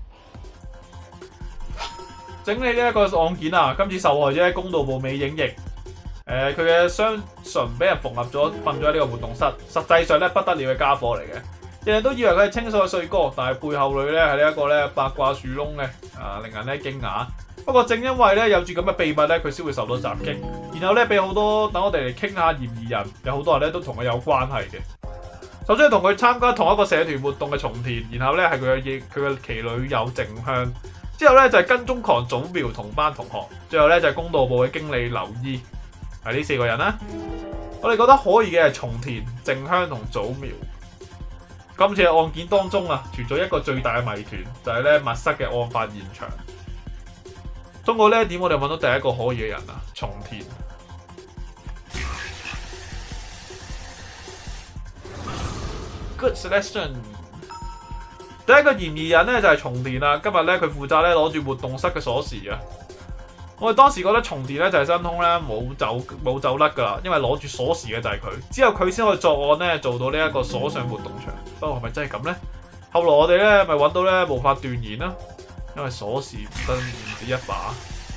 Speaker 1: 整理呢一個案件啊，今次受害者係公道部美影翼， 佢嘅雙唇俾人縫合咗，瞓咗喺呢個活動室。實際上咧不得了嘅家伙嚟嘅，人人都以為佢係清水嘅帥哥，但係背後裏咧係呢一個咧八卦樹窿嘅，令人咧驚訝。不過正因為咧有住咁嘅秘密咧，佢先會受到襲擊。然後咧俾好多等我哋嚟傾下嫌疑人，有好多人咧都同佢有關係嘅。首先係同佢參加同一個社團活動嘅松田，然後咧係佢嘅奇女友靜香，之後咧就係跟蹤狂祖苗同班同學，最後咧就係公道部嘅經理劉伊，係呢4個人啦。我哋覺得可疑嘅係松田、靜香同祖苗。今次嘅案件當中啊，存在一個最大嘅謎團，就係咧密室嘅案發現場。通過呢一點，我哋揾到第一個可疑嘅人啊，松田。Good selection。第一個嫌疑人咧就係松田啦。今日咧佢負責咧攞住活動室嘅鎖匙啊。我哋當時覺得松田咧就係真兇咧，冇走甩噶啦，因為攞住鎖匙嘅就係佢，只有佢先可以作案咧，做到呢一個鎖上活動場。不過係咪真係咁咧？後來我哋咧咪揾到咧無法斷言啦，因為鎖匙唔止一把。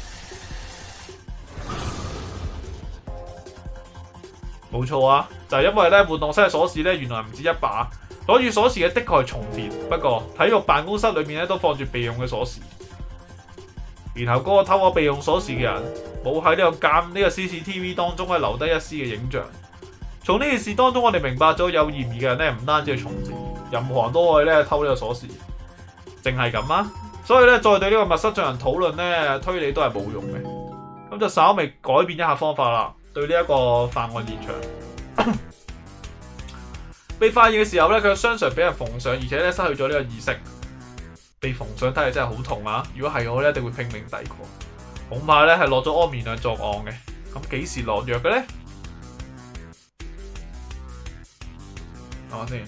Speaker 1: 冇錯啊，就係因為咧活動室嘅鎖匙咧原來唔止一把，攞住鎖匙嘅的確係松田，不過體育辦公室裏面咧都放住備用嘅鎖匙。然後嗰個偷我備用鎖匙嘅人冇喺呢個 CCTV 當中咧留低一絲嘅影像。從呢件事當中，我哋明白咗有嫌疑嘅人咧唔單止係松田，任何人都可以咧偷呢個鎖匙，淨係咁啊！所以咧再對呢個密室進行討論咧，推理都係冇用嘅。咁就稍微改變一下方法啦。對呢一個犯案現場被發現嘅時候咧，佢嘅雙唇俾人縫上，而且咧失去咗呢個意識。被縫上睇嚟真係好痛啊！如果係我咧，一定會拼命抵抗。恐怕咧係落咗安眠藥作案嘅。咁幾時落藥嘅咧？等我先。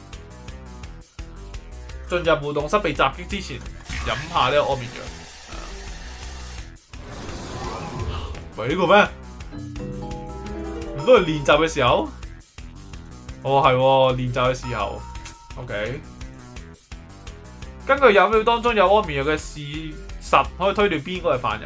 Speaker 1: 進入活動室被襲擊之前，飲下呢個安眠藥。喂，呢個咩？唔都係練習嘅時候？哦，係喎，練習嘅時候。OK。根據有料當中有安眠藥嘅事實，可以推斷邊個係犯人。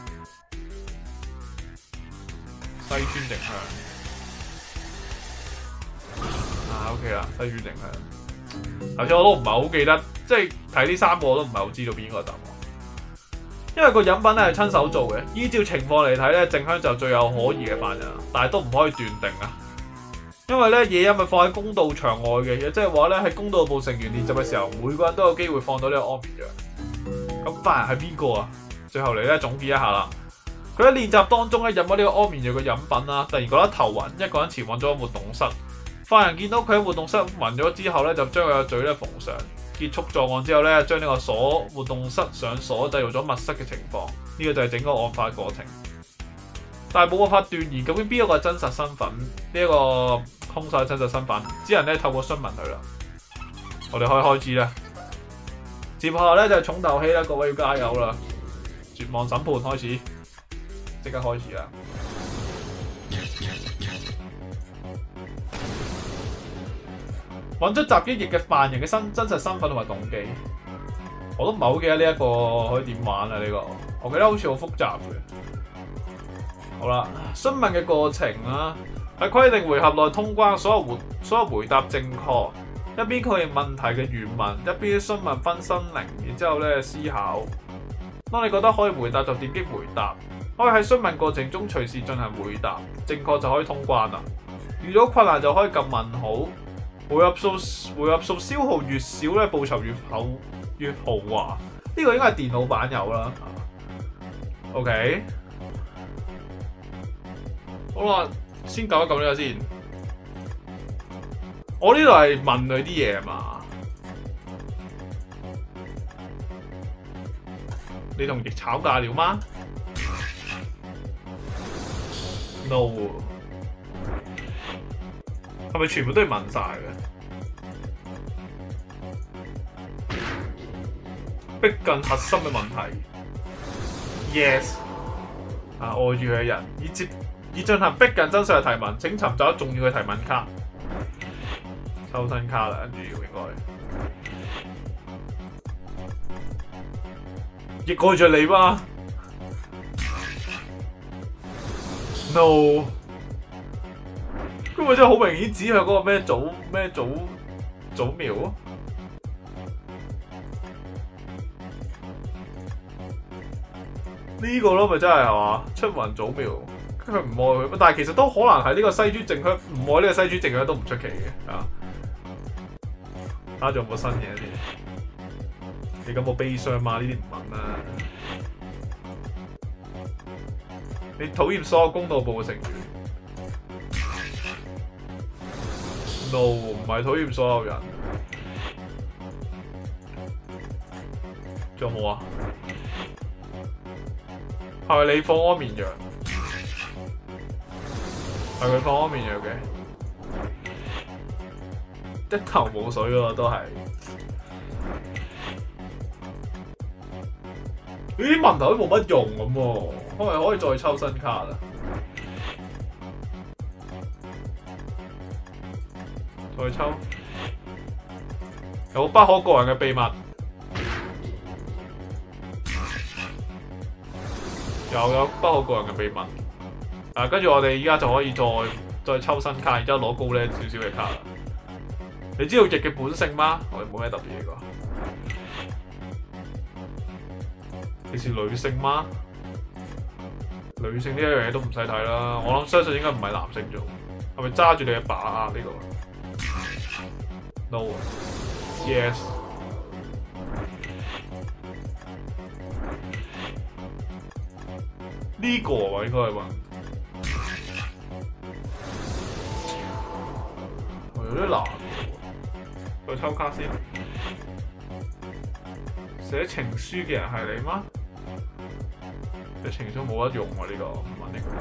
Speaker 1: 西村靜香。OK 啦，西村靜香。頭先我都唔係好記得，即係睇呢3個我都唔係好知道邊個答案。因為個飲品咧係親手做嘅，依照情況嚟睇咧，靜香就最有可疑嘅犯人，但係都唔可以斷定啊。因為咧嘢飲係放喺公道場外嘅，亦即係話咧喺公道部成員練習嘅時候，每個人都有機會放到呢個安眠藥。咁犯人係邊個啊？最後嚟咧總結一下啦。佢喺練習當中咧飲咗呢個安眠藥嘅飲品啦，突然覺得頭暈，一個人前往咗活動室。犯人見到佢喺活動室暈咗之後咧，就將佢個嘴咧縫上。結束作案之後咧，將呢個活動室上鎖，製造咗密室嘅情況。呢個就係整個案發過程。但係冇辦法斷言究竟邊一個係真實身份，呢一個兇手嘅真實身份，只能咧透過詢問佢啦。我哋可以開始啦。接下咧就係重頭戲啦，各位要加油啦！絕望審判開始，即刻開始啦！揾出襲擊役嘅犯人嘅真實身份同埋動機，我都唔係好記得呢一個可以點玩啊！呢個我記得好似好複雜嘅。好啦，詢問嘅過程啦，喺規定回合內通關，所有回答正確，一邊確認問題嘅原文，一邊詢問分身靈，然之後咧思考。當你覺得可以回答就點擊回答，可以喺詢問過程中隨時進行回答，正確就可以通關啦。遇到困難就可以撳問號。回合數消耗越少咧，報酬越豪華。呢個應該係電腦版有啦。OK， 好啦，先撳一撳呢個先。我呢度係問佢啲嘢嘛？你同亦吵架了嗎 ？No。係咪全部都係問晒嘅？逼近核心嘅問題 ，yes。愛住佢嘅人，以進行逼近真相嘅提問，請尋找重要嘅提問卡。抽身卡啦，跟住應該。亦愛着你嗎？ No， 咁咪真係好明顯指向嗰個咩祖苗？呢個咯，咪真係嘛？出雲祖苗，佢唔愛佢，但係其實都可能係呢個西豬正香唔愛呢個西豬正香都唔出奇嘅啊！睇下仲有冇新嘢先？你咁冇悲傷嘛？呢啲唔問啦。你討厭所有公道部嘅成員 ？No， 唔係討厭所有人。仲有冇啊？係咪你放安眠藥？係佢放安眠藥嘅，一頭霧水喎都係。呢啲問題都冇乜用咁喎，係咪可以再抽新卡啦？再抽，有不可告人嘅秘密。有不可告人嘅秘密，跟住我哋依家就可以再抽新卡，然之後攞高呢少少嘅卡啦。你知道翼嘅本性嗎？我哋冇咩特別嘢㗎。你是女性嗎？女性呢一樣嘢都唔使睇啦，我諗相信應該唔係男性做。係咪揸住你嘅把啊？呢個 ？No。Yes。呢個啊，應該係話，有啲難喎。再抽卡先。寫情書嘅人係你嗎？寫情書冇得用喎，呢個唔問呢個。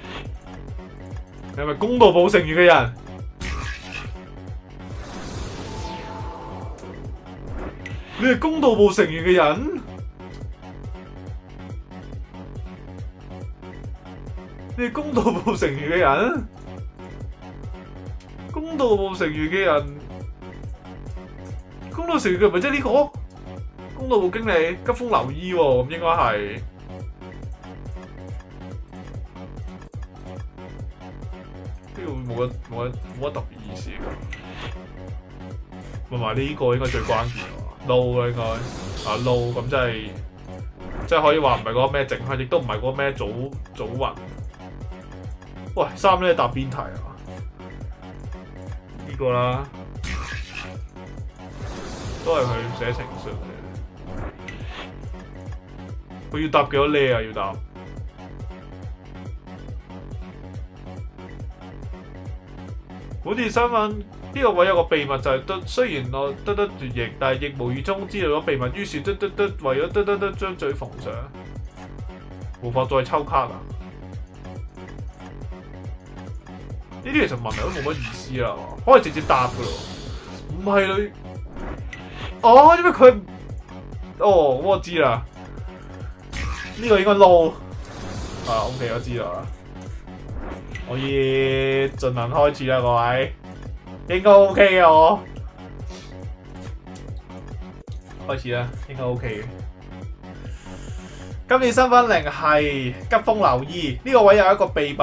Speaker 1: 你係咪公道部成員嘅人？你係公道部成員嘅人？你係公道部成員嘅人？公道部成員嘅人？公道成員嘅咪即係呢個？公道部經理急風留意喎，咁應該係呢個冇乜特別意思㗎。同埋呢個應該最關鍵喎 ，low 啦應該啊 low 咁即係可以話唔係嗰個咩整香，亦都唔係嗰個咩祖雲。喂，3呢答邊題啊？呢個啦，都係佢寫情書嘅。佢要答幾多呢啊？要答本次新聞呢個位有個秘密就係雖然我奪翼，但係亦無意中知道咗秘密，於是為咗將嘴縫上，無法再抽卡啦。呢啲其實問題都冇乜意思啦，可以直接答噶咯。唔係你，哦，因為佢，哦，我知啦。呢個應該撈，啊 OK 我知啦，可以進行開始啦，各位，應該 OK 嘅我，開始啦，應該 OK 嘅。今年身份令係急風留意，呢個位有一個秘密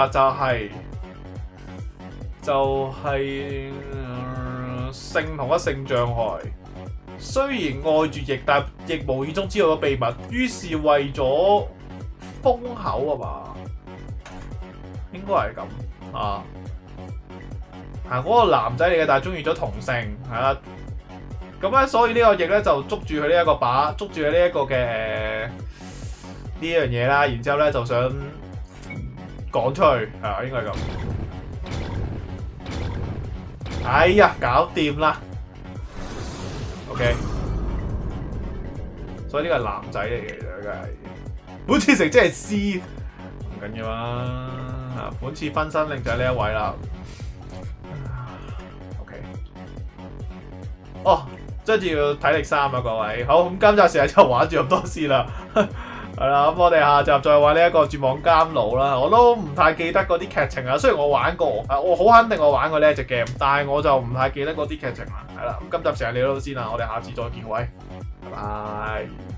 Speaker 1: 就係性同一性障礙。雖然愛住翼，但亦無意中知道咗秘密，於是為咗封口啊嘛，應該係咁啊。嗰個男仔嚟嘅，但係中意咗同性，係啦。咁咧，所以呢個翼咧就捉住佢呢一個把，捉住佢呢一個嘅呢樣嘢啦。然之後咧就想講出去，係應該係咁。哎呀，搞掂啦！OK， 所以呢個係男仔嚟嘅，梗係本次成績係 C， 唔緊要啦。本次分身令就係呢一位啦。OK， 哦，跟住要體力3啊，各位。好，咁今集時間就玩住咁多先啦。係啦，咁我哋下集再玩呢一個絕望監牢啦。我都唔太記得嗰啲劇情啦。雖然我玩過，我好肯定我玩過呢一隻 game， 但係我就唔太記得嗰啲劇情啦。係啦，咁今集時間嚟到先啦，我哋下次再見，各位，拜拜。